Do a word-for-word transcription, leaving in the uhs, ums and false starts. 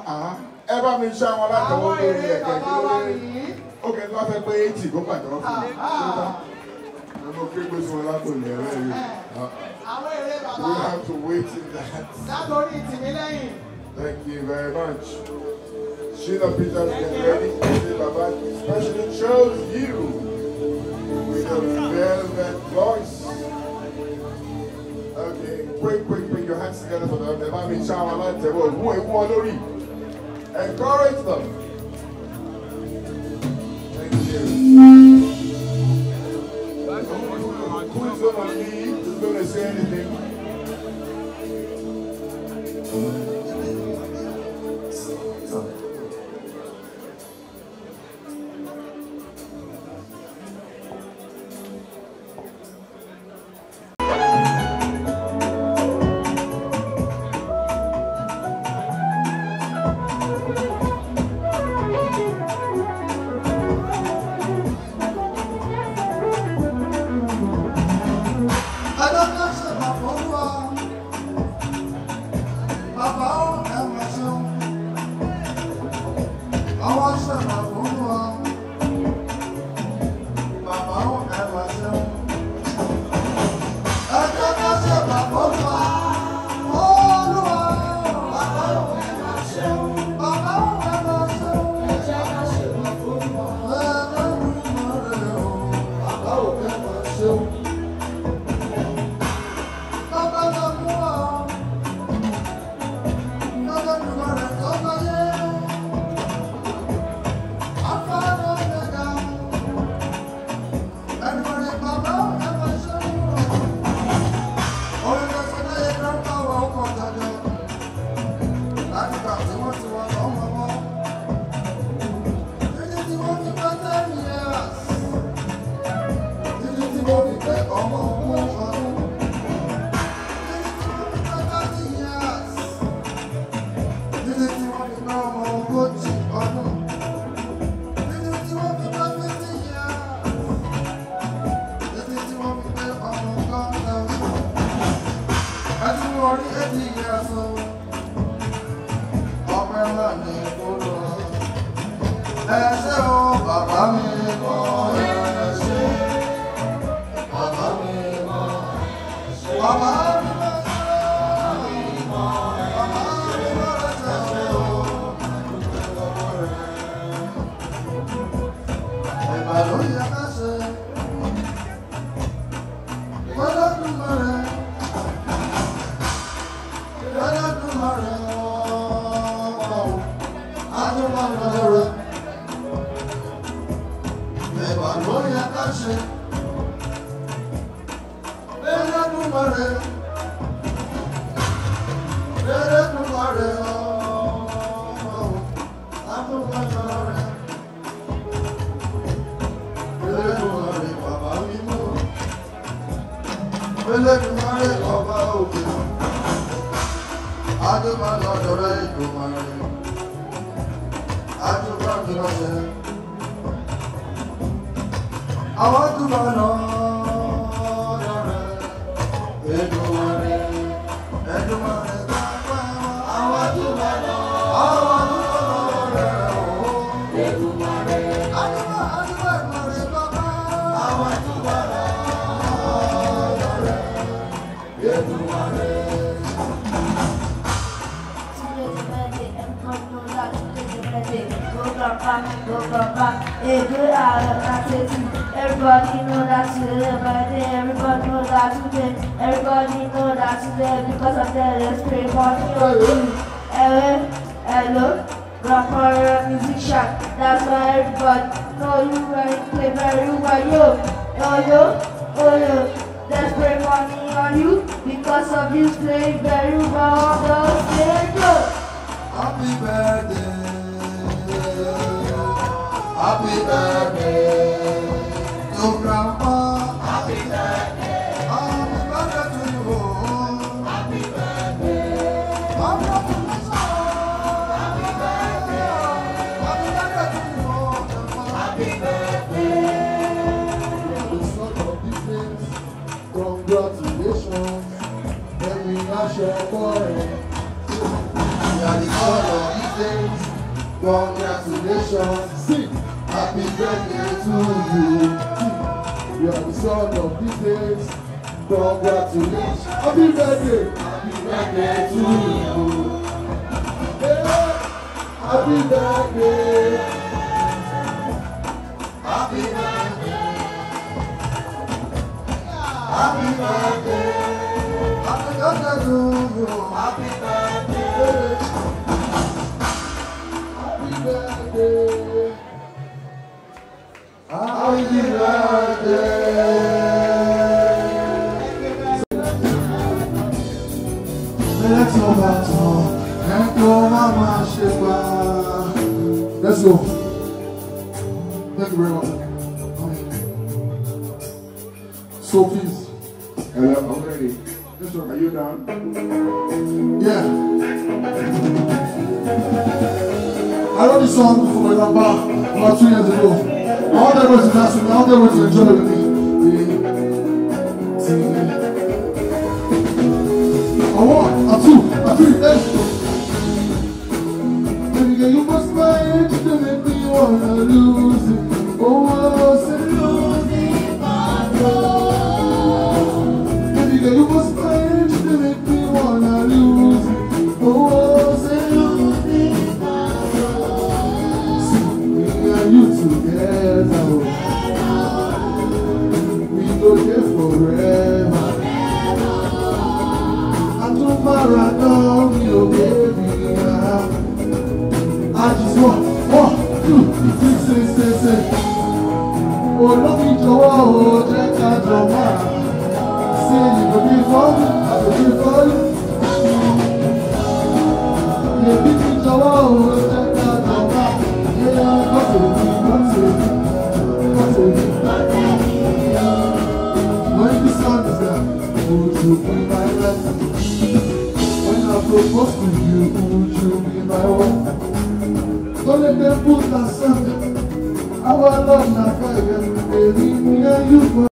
Ever me show one like the whole day. Okay, not a way to go back. I'm not going to go back. We have to wait in that. Thank you very much. Sheila Peters, get ready. Especially chose you with a velvet voice. Okay, quick, quick, put your hands together for them. They might be showering like they will. Who want to read? Encourage them. Thank you. Who's going to lead? Who's going to say anything? Everybody know that today, everybody know that today, everybody know that today, because of that, let's pray for you. Hello, hello, grandpa musician, that's why everybody know you when you play very well, yo, yo, yo, oh yo, let's pray for me on you, because of you playing very well on the stage, yo. Happy birthday, happy birthday. To grandpa, happy birthday, happy birthday to you, happy birthday, happy birthday, happy birthday, happy birthday to you, happy birthday. The sort of difference, congratulations, and we are sharing. We are the sort of days. Congratulations. Sing. Happy birthday to you. Sing. You are the son of these days. Congratulations. Happy birthday. Happy birthday to you. Yeah. Happy birthday. Happy birthday. Happy birthday. Happy birthday to you. Happy birthday. Happy birthday. Happy birthday. Let's go back to and go mama shiba. Let's go. Thank you very much. Sophie's. Hello, I'm ready. Yes, sir. Are you done? Yeah. I wrote this song for my grandpa about two years ago. I want everyone to dance with me. I want everyone to enjoy with me. A one, a two, a three, let's go. Baby girl, you must fight to make me wanna lose it. Oh, oh, say lose it, my love. Baby girl, you must fight to make me wanna lose it. Oh, oh, say lose it, my love. See, me and you together, we go there forever. Tomorrow, your baby, I just want one, two, three, six, six, six. Oh, love me, Joe, oh, check out your mind. Say you go be for me, I go be for you. Yeah, be me, Joe, oh, check out your mind. Yeah, go to me, go to me, go to me. When the sun is down, would you be my love? I propose to you, would you be my wife? Don't let them put us under our love, not fire. Baby, me and you forever.